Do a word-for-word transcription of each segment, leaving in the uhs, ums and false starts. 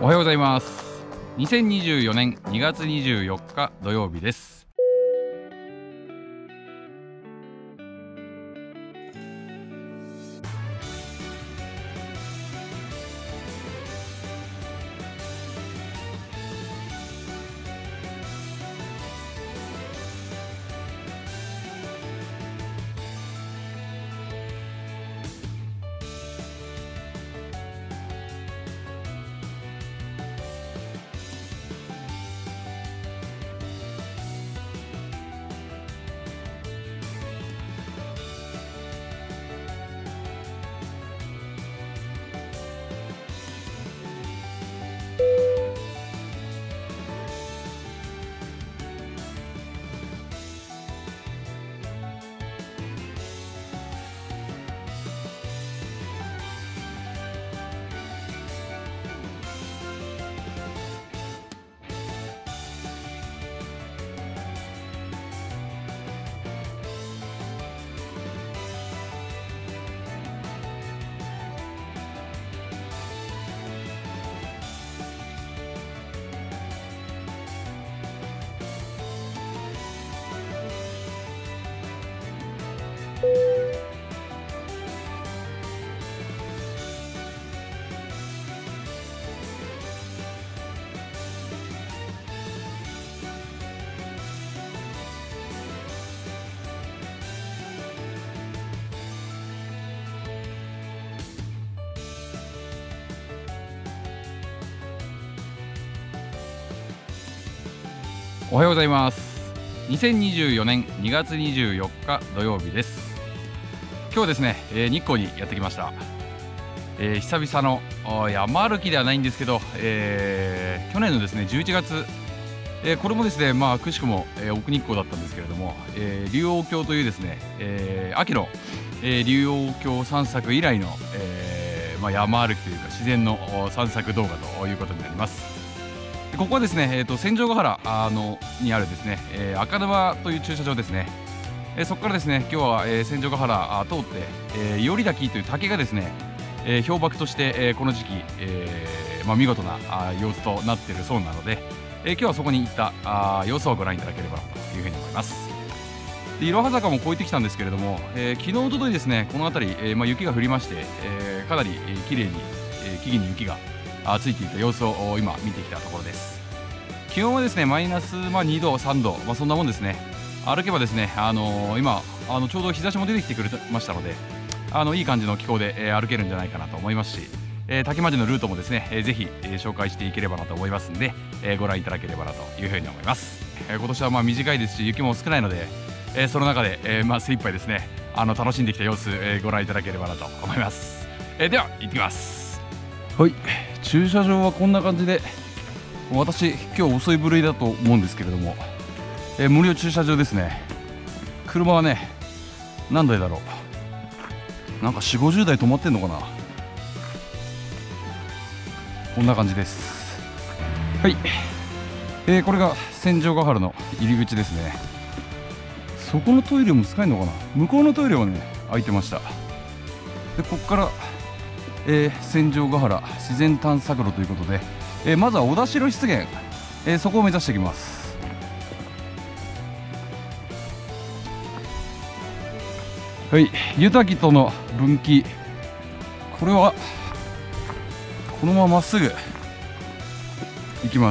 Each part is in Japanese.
おはようございます。にせんにじゅうよねんにがつにじゅうよっか土曜日です。おはようございます。にせんにじゅうよねんにがつにじゅうよっか土曜日です。今日はですね、えー、日光にやってきました。えー、久々の山歩きではないんですけど、えー、去年のですねじゅういちがつ、えー、これもですねまあくしくも、えー、奥日光だったんですけれども、えー、龍王峡というですね、えー、秋の、えー、龍王峡散策以来の、えーまあ、山歩きというか自然の散策動画ということになります。ここはですね、えー、と千丈ヶ原あのにあるですね、えー、赤沼という駐車場ですね。えー、そこからですね今日は、えー、千丈ヶ原あ通って、えー、伊織滝という滝がですね、えー、氷瀑として、えー、この時期、えーまあ、見事なあ様子となっているそうなので、えー、今日はそこに行ったあ様子をご覧いただければなというふうに思います。でいろは坂も越えてきたんですけれども、えー、昨日おとといですねこの辺り、えーまあ、雪が降りまして、えー、かなり、えー、綺麗に、えー、木々に雪があついていた様子を今見てきたところです。気温はですねマイナス、まあ、にどさんど、まあ、そんなもんですね。歩けばですね、あのー、今あのちょうど日差しも出てきてくれましたので、あのいい感じの気候で、えー、歩けるんじゃないかなと思いますし、えー、滝までのルートもですね、えー、ぜひ、えー、紹介していければなと思いますんで、えー、ご覧いただければなというふうに思います。えー、今年はまあ短いですし雪も少ないので、えー、その中で、えーまあ、精一杯ですねあの楽しんできた様子、えー、ご覧いただければなと思います。えー、では行ってきます。はい、駐車場はこんな感じで、私今日遅い部類だと思うんですけれども、えー、無料駐車場ですね。車はね何台だろう、なんかよんじゅうごじゅうだい止まってんのかな。こんな感じです。はい、えー、これが千丈ヶ原の入り口ですね。そこのトイレも使えるのかな。向こうのトイレはね開いてました。でここから、えー、千丈ヶ原自然探索路ということで、えー、まずは小田代湿原、えー、そこを目指していきます。はい、湯滝との分岐、これはこのまままっすぐ行きます。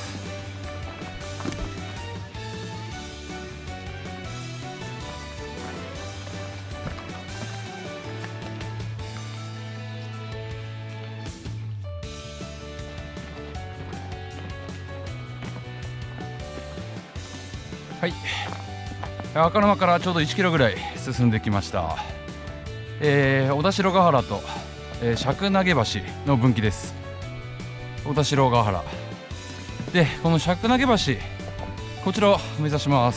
はい、赤沼からちょうどいちキロぐらい進んできました。えー、小田代ヶ原と、えー、釈投橋の分岐です。小田代ヶ原でこの釈投橋、こちらを目指します。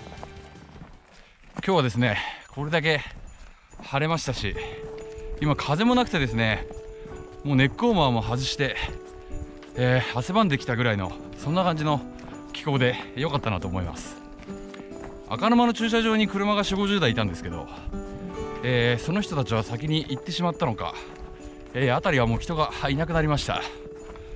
今日はですねこれだけ晴れましたし、今風もなくてですね、もうネックウォーマーも外して、えー、汗ばんできたぐらいのそんな感じの気候で良かったなと思います。赤沼の駐車場に車がよんじゅうごじゅうだいいたんですけど、えー、その人たちは先に行ってしまったのか、えー、辺りはもう人がいなくなりました。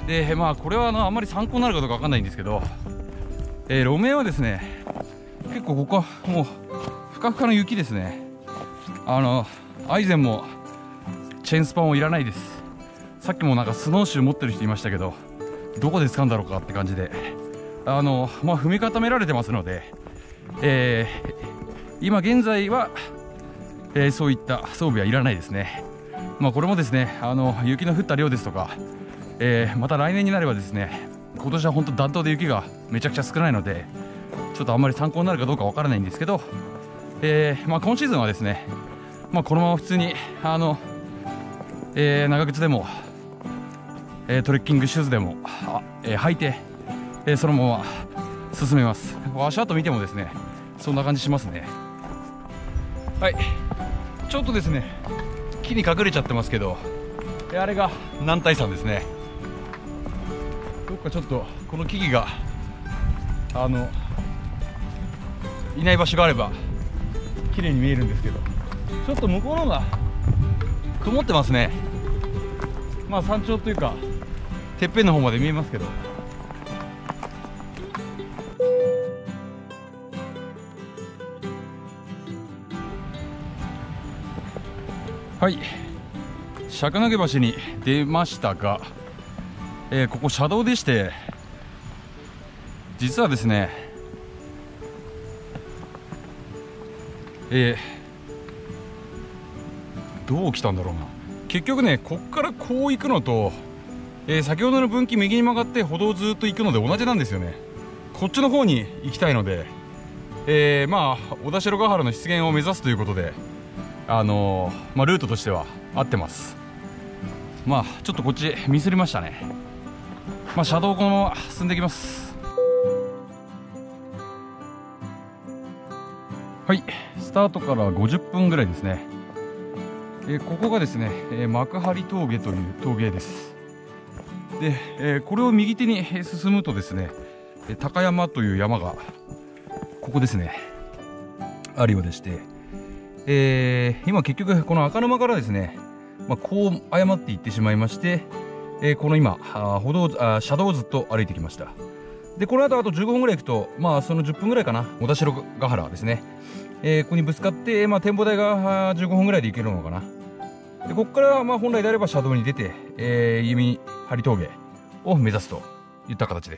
でまあこれはあのあんまり参考になるかどうかわかんないんですけど、えー、路面はですね結構ここはもうふかふかの雪ですね。あのアイゼンもチェーンスパンもいらないです。さっきもなんかスノーシュー持ってる人いましたけど、どこで使うんだろうかって感じで、あのまあ踏み固められてますので、えー、今現在は、えー、そういった装備はいらないですね。まあこれもですね、あの雪の降った量ですとか、えー、また来年になればですね、今年は本当暖冬で雪がめちゃくちゃ少ないので、ちょっとあんまり参考になるかどうかわからないんですけど、えーまあ、今シーズンはですね、まあ、このまま普通にあの、えー、長靴でも、えー、トレッキングシューズでも、えー、履いて、えー、そのまま進めます。足跡見てもですねそんな感じしますね。はい、ちょっとですね木に隠れちゃってますけど、あれが男体山ですね。どっかちょっとこの木々があのいない場所があれば綺麗に見えるんですけど、ちょっと向こうの方が曇ってますね。まあ山頂というかてっぺんの方まで見えますけど、はい釈投橋に出ましたが、えー、ここ車道でして、実はですね、えー、どう来たんだろうな。結局ね、こっからこう行くのと、えー、先ほどの分岐右に曲がって歩道をずっと行くので同じなんですよね。こっちの方に行きたいので、えー、まあ小田代ヶ原の出現を目指すということで、あのー、まあルートとしては合ってます。まあちょっとこっちミスりましたね。まあ車道をこのまま進んでいきます。はい、スタートからごじゅっぷんぐらいですね。えー、ここがですね、えー、幕張峠という峠です。で、えー、これを右手に進むとですね、高山という山がここですねあるようでして、えー、今結局この赤沼からですね、まあ、こう誤って行ってしまいまして、えー、この今歩道あ車道をずっと歩いてきました。でこの後あとじゅうごふんぐらい行くと、まあそのじゅっぷんぐらいかな、小田代ヶ原ですね、えー、ここにぶつかって、まあ、展望台がじゅうごふんぐらいで行けるのかな。でここからまあ本来であれば車道に出て、えー、弓張峠を目指すといった形です。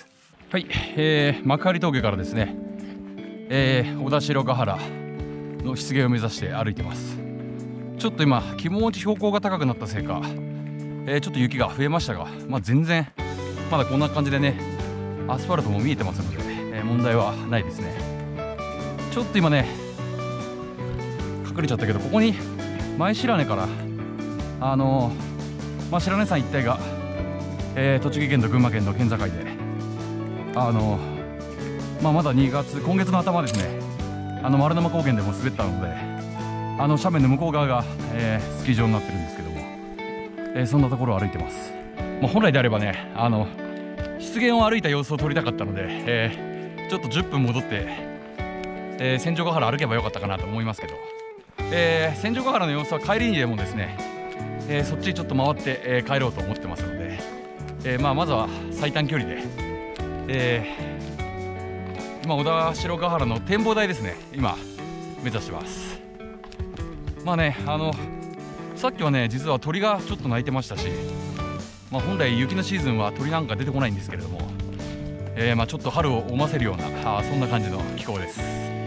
はい、えー、幕張峠からですね、えー、小田代ヶ原の出現を目指して歩いてます。ちょっと今気持ち標高が高くなったせいか、えー、ちょっと雪が増えましたが、まあ、全然まだこんな感じでね、アスファルトも見えてますので、えー、問題はないですね。ちょっと今ね隠れちゃったけど、ここに前白根からあのー、まあ、白根山一帯が、えー、栃木県と群馬県の県境で、あのー、まあ、まだにがつ今月の頭ですね、あの丸沼高原でも滑ったので、あの斜面の向こう側が、えー、スキー場になってるんですけども、えー、そんなところを歩いてます。まあ、本来であればね、あの湿原を歩いた様子を撮りたかったので、えー、ちょっとじゅっぷん戻って、えー、千条ヶ原歩けばよかったかなと思いますけど、えー、千条ヶ原の様子は帰りにでもですね、えー、そっちちょっと回って、えー、帰ろうと思ってますので、えーまあ、まずは最短距離で、えー、今小田代ヶ原の展望台ですね、今目指してます。まあね、あのさっきはね実は鳥がちょっと鳴いてましたし、まあ、本来雪のシーズンは鳥なんか出てこないんですけれども、えー、まあちょっと春を思わせるようなあそんな感じの気候です。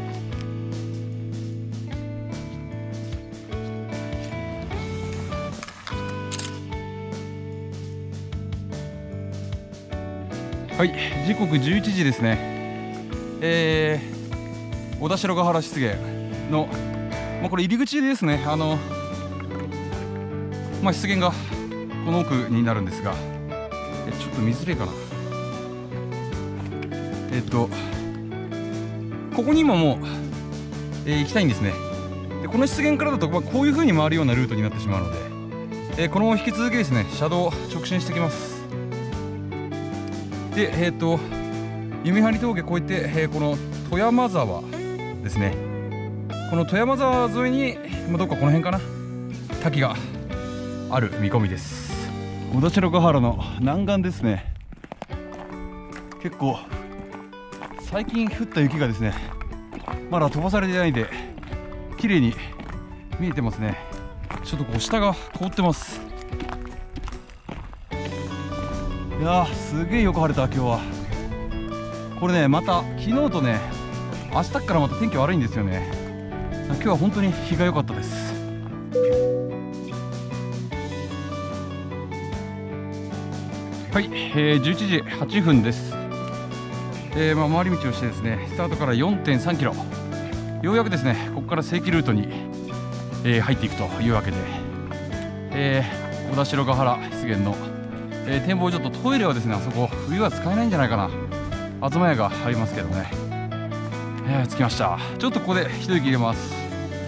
はい、時刻じゅういちじですね。えー、小田代ヶ原湿原の、まあ、これ入り口ですね。あの、まあ、湿原がこの奥になるんですが、えちょっと見づれえかな。えっとここに今もう、えー、行きたいんですね。でこの湿原からだと、まあ、こういう風に回るようなルートになってしまうので、えー、このまま引き続きですね車道を直進してきます。で、えー、と弓張峠越えて、えー、この富山沢ですね、この富山沢沿いに、まあ、どっかこの辺かな、滝がある見込みです。 小田代ヶ原の南岸ですね。結構最近降った雪がですねまだ飛ばされてないんで綺麗に見えてますね。ちょっとこう下が凍ってます。いやーすげえよく晴れた今日は。これねまた昨日とね明日からまた天気悪いんですよね。今日は本当に日が良かったです。はい、えー、じゅういちじはちふんです。えーまあ、回り道をしてですねスタートから よんてんさんキロ、ようやくですねここから正規ルートに、えー、入っていくというわけで、えー、小田代ヶ原湿原の、えー、展望所とトイレはですねあそこ冬は使えないんじゃないかな。東屋がありますけどね、えー、着きました。ちょっとここで一息入れます。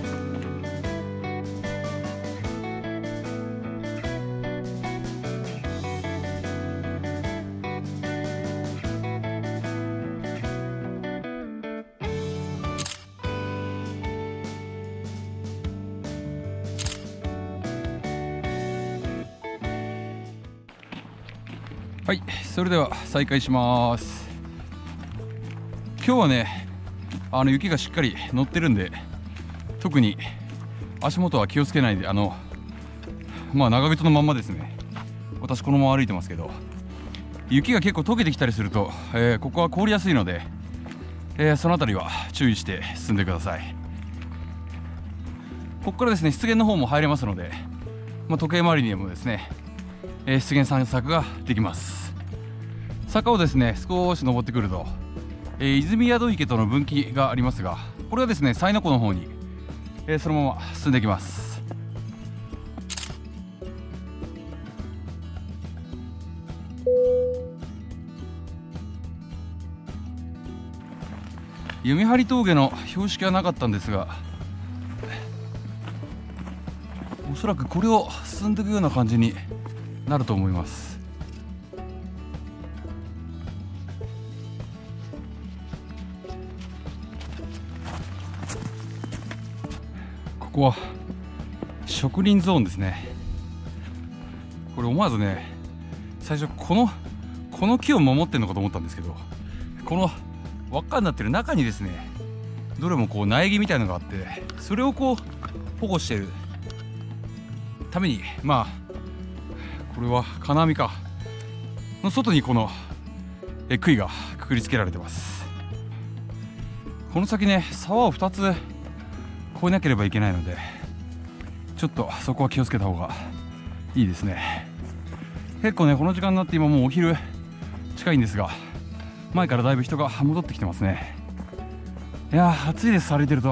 はい、それでは再開します。今日はねあの雪がしっかり乗ってるんで特に足元は気をつけないで、あのまあ長靴のまんまですね。私このまま歩いてますけど、雪が結構溶けてきたりすると、えー、ここは凍りやすいので、えー、そのあたりは注意して進んでください。ここからですね湿原の方も入れますので、まあ、時計回りにもですね、えー、湿原散策ができます。坂をですね少し登ってくると、えー、泉宿池との分岐がありますが、これはですね西の湖の方に、えー、そのまま進んでいきます。弓張峠の標識はなかったんですが、おそらくこれを進んでいくような感じになると思います。ここは植林ゾーンですね。これ思わずね最初このこの木を守ってるのかと思ったんですけど、この輪っかになってる中にですねどれもこう苗木みたいのがあって、それをこう保護してるために、まあこれは金網かの外にこのえ杭がくくりつけられてます。この先ね沢をふたつ越えなければいけないので、ちょっとそこは気をつけた方がいいですね。結構ねこの時間になって今もうお昼近いんですが、前からだいぶ人が戻ってきてますね。いやー暑いです、歩いてると。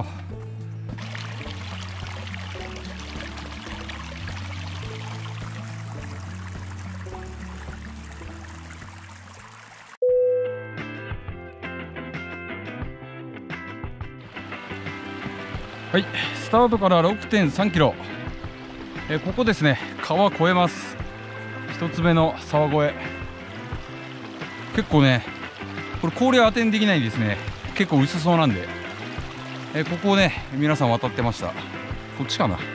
はい、スタートから ろくてんさんキロ、えここですね川越えます。一つ目の沢越え、結構ねこれ氷は当てにできないんですね。結構薄そうなんで、えここをね皆さん渡ってました。こっちかな。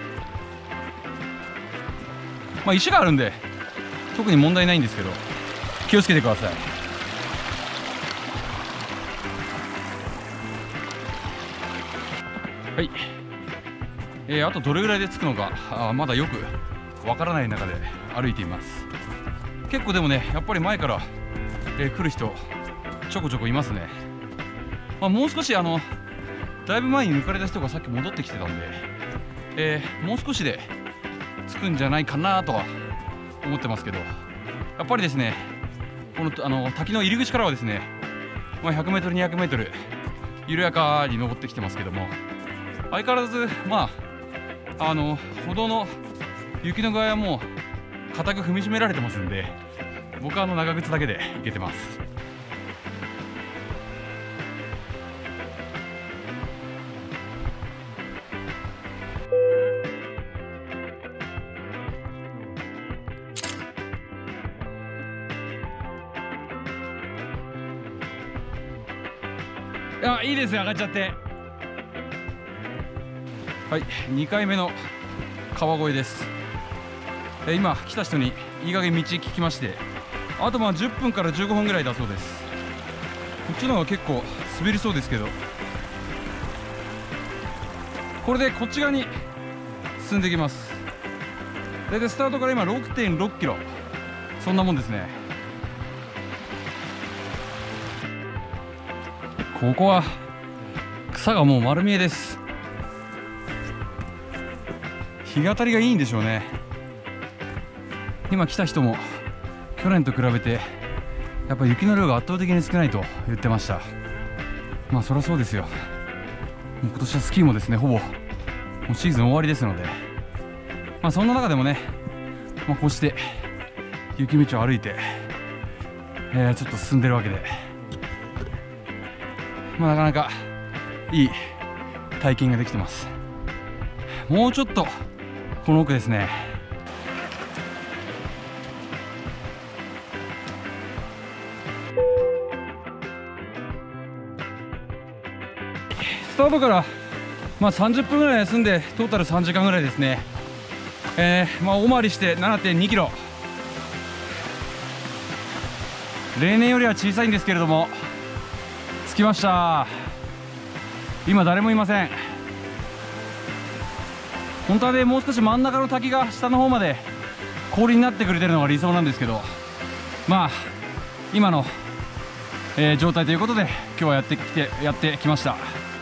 まあ石があるんで特に問題ないんですけど気をつけてください。はい、えー、あとどれぐらいで着くのかあまだよくわからない中で歩いています。結構でもねやっぱり前から、えー、来る人ちょこちょこいますね。まあ、もう少しあのだいぶ前に抜かれた人がさっき戻ってきてたんで、えー、もう少しで着くんじゃないかなとは思ってますけど、やっぱりですねこのあの滝の入り口からはですね、まあ、ひゃくメートルにひゃくメートル緩やかに登ってきてますけども、相変わらずまああの歩道の雪の具合はもう固く踏みしめられてますんで、僕はあの長靴だけで行けてます。いやいいですよ、上がっちゃって。はい、にかいめの川越です。 えー、今来た人にいい加減道聞きまして、あとまあじゅっぷんからじゅうごふんぐらいだそうです。こっちの方が結構滑りそうですけど、これでこっち側に進んでいきます。大体スタートから今 ろくてんろっキロ、そんなもんですね。ここは草がもう丸見えです。日当たりがいいんでしょうね。今来た人も去年と比べてやっぱり雪の量が圧倒的に少ないと言ってました。まあそりゃそうですよ。もう今年はスキーもですね、ほぼもうシーズン終わりですので、まあそんな中でもね、まあ、こうして雪道を歩いて、えー、ちょっと進んでるわけで、まあなかなかいい体験ができてます。もうちょっとこの奥ですね。スタートからまあさんじゅっぷんぐらい休んでトータルさんじかんぐらいですね。えー、まあ大回りして ななてんにキロ、例年よりは小さいんですけれども着きました。今誰もいません。本当はね、もう少し真ん中の滝が下の方まで氷になってくれてるのが理想なんですけど、まあ今の、えー、状態ということで今日はやってきてやってきました。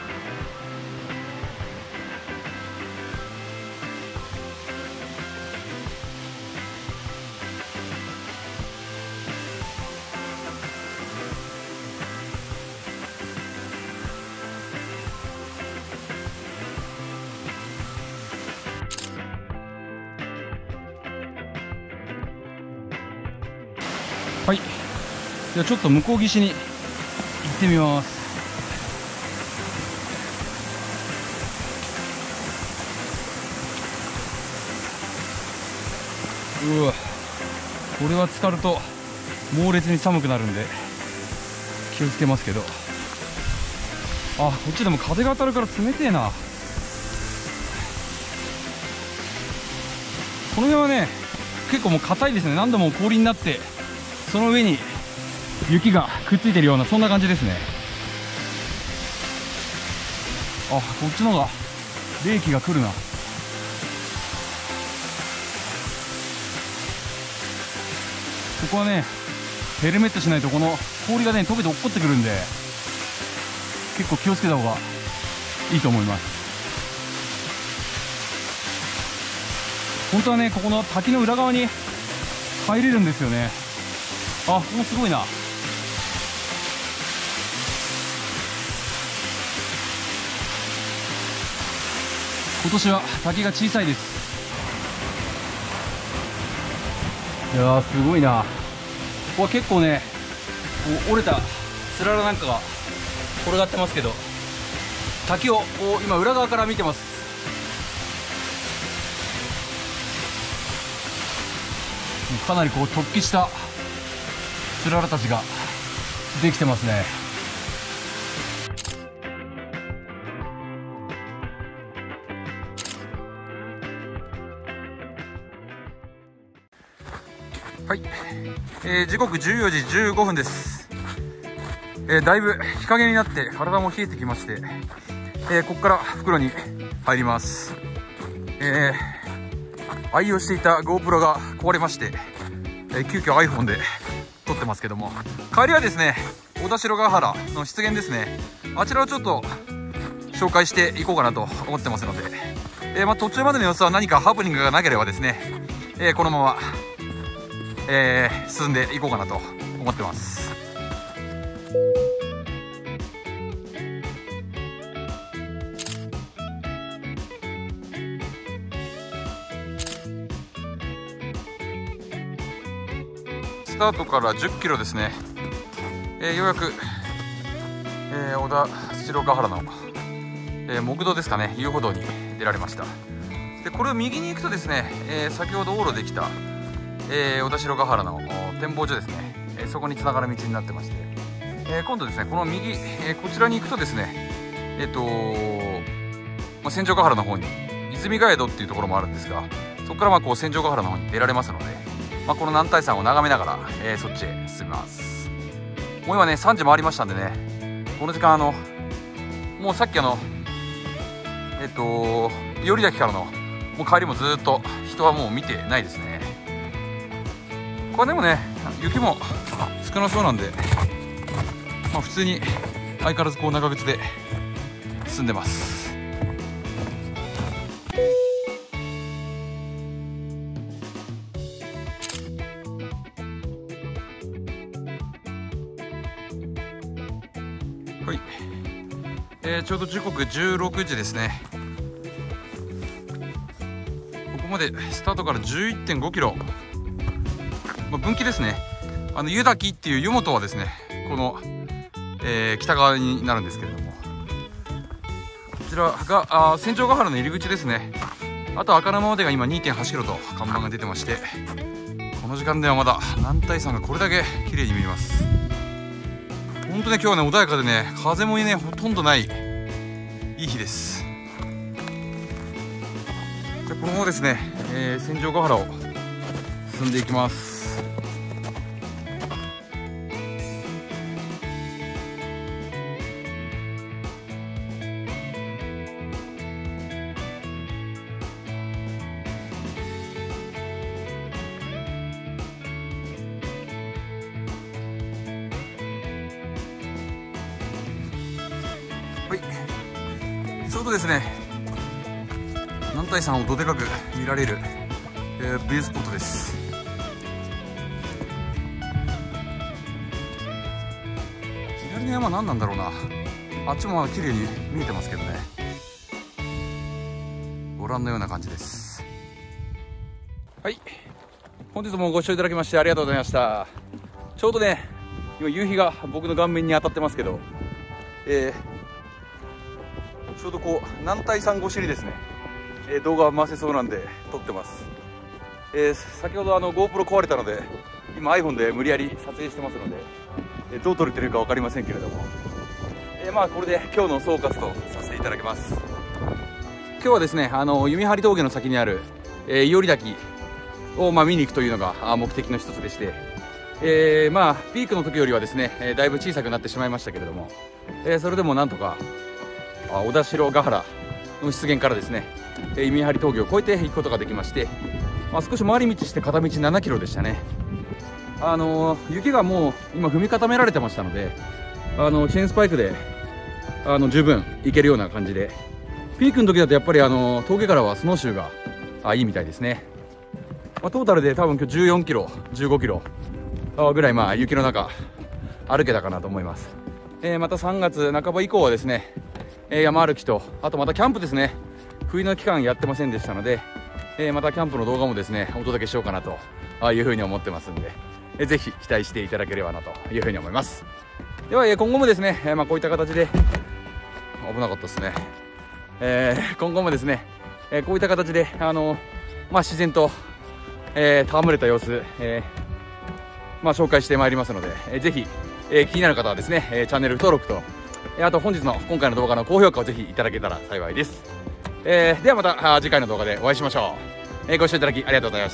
はい、じゃあちょっと向こう岸に行ってみます。うわ、これは浸かると猛烈に寒くなるんで気をつけますけど、あ、こっちでも風が当たるから冷てえな。この辺はね結構もう硬いですね。何度も氷になってその上に雪がくっついてるような、そんな感じですね。あ、こっちの方が冷気が来るな。ここはねヘルメットしないとこの氷がね溶けて落っこってくるんで、結構気をつけた方がいいと思います。本当はねここの滝の裏側に入れるんですよね。あ、ここもすごいな。今年は滝が小さいです。いやーすごいな。ここは結構ねこう折れたつららなんかが転がってますけど、滝をこう今裏側から見てます。かなりこう突起したつららたちができてますね。はい、えー、時刻じゅうよじじゅうごふんです。えー、だいぶ日陰になって体も冷えてきまして、えー、ここから袋に入ります。えー、愛用していた GoPro が壊れまして、えー、急遽 iPhone で撮ってますけども、帰りはですね小田代ヶ原の湿原ですね、あちらをちょっと紹介していこうかなと思ってますので、えーまあ、途中までの様子は何かハプニングがなければですね、えー、このまま、えー、進んでいこうかなと思ってます。スタートからじゅっキロですね。えー、ようやく、えー、小田代ヶ原の、えー、木道ですかね、遊歩道に出られました。でこれを右に行くとですね、えー、先ほど往路できた、えー、小田代ヶ原の展望所ですね、えー、そこにつながる道になってまして、えー、今度ですねこの右、えー、こちらに行くとですね、えっ、ー、とまあ、千丈ヶ原の方に泉ヶ江戸っていうところもあるんですが、 そこからまあこう千丈ヶ原の方に出られますので、まあ、この男体山を眺めながら、えー、そっちへ進みます。もう今ねさんじ回りましたんでね、この時間あのもうさっきあのえっと伊織岳からのもう帰りもずっと人はもう見てないですね。これでもね雪も少なそうなんで、まあ、普通に相変わらずこう長靴で進んでます。はい、えー、ちょうど時刻じゅうろくじですね。ここまでスタートから じゅういってんごキロ、まあ、分岐ですね。あの湯滝っていう湯本はですねこの、えー、北側になるんですけれども、こちらがあ千丈ヶ原の入り口ですね。あと赤沼までが今 にてんはちキロと看板が出てまして、この時間ではまだ男体山がこれだけ綺麗に見えます。本当ね今日はね穏やかでね、風もねほとんどないいい日です。じゃあこのままですね、えー、千丈ヶ原を進んでいきます。はい、ちょうどですね男体山をどでかく見られる、えー、ビュースポットです。左の山何なんだろうな。あっちもまだ綺麗に見えてますけどね。ご覧のような感じです。はい、本日もご視聴いただきましてありがとうございました。ちょうどね今夕日が僕の顔面に当たってますけど、えー、ちょうどこう男体山越しにですね、えー、動画を回せそうなんで撮ってます。えー、先ほどあの GoPro 壊れたので今 iPhone で無理やり撮影してますので、えー、どう撮れてるか分かりませんけれども、えー、まあこれで今日の総括とさせていただきます。今日はですねあの弓張峠の先にある、えー、伊織滝を、まあ、見に行くというのが目的の一つでして、えー、まあピークの時よりはですね、えー、だいぶ小さくなってしまいましたけれども、えー、それでもなんとかあ小田代ヶ原の出現からですね弓張峠を越えて行くことができまして、まあ、少し回り道して片道ななキロでしたね。あのー、雪がもう今踏み固められてましたので、あのチェーンスパイクであの十分行けるような感じで、ピークの時だとやっぱりあの峠からはスノーシューがあいいみたいですね。まあ、トータルで多分今日じゅうよんキロじゅうごキロぐらいまあ雪の中歩けたかなと思います。えー、またさんがつなかば以降はですね、えー、山歩きとあとまたキャンプですね。冬の期間やってませんでしたので、えー、またキャンプの動画もですねお届けしようかなというふうに思ってますんで、えー、ぜひ期待していただければなというふうに思います。では、えー、今後もですね、えーまあ、こういった形で危なかったですね、えー、今後もですね、えー、こういった形であの、まあ、自然と、えー、戯れた様子、えーまあ、紹介してまいりますので、えー、ぜひ、えー、気になる方はですね、えー、チャンネル登録と、えー、あと本日の今回の動画の高評価をぜひいただけたら幸いです。えー、ではまた次回の動画でお会いしましょう。えー、ご視聴いただきありがとうございました。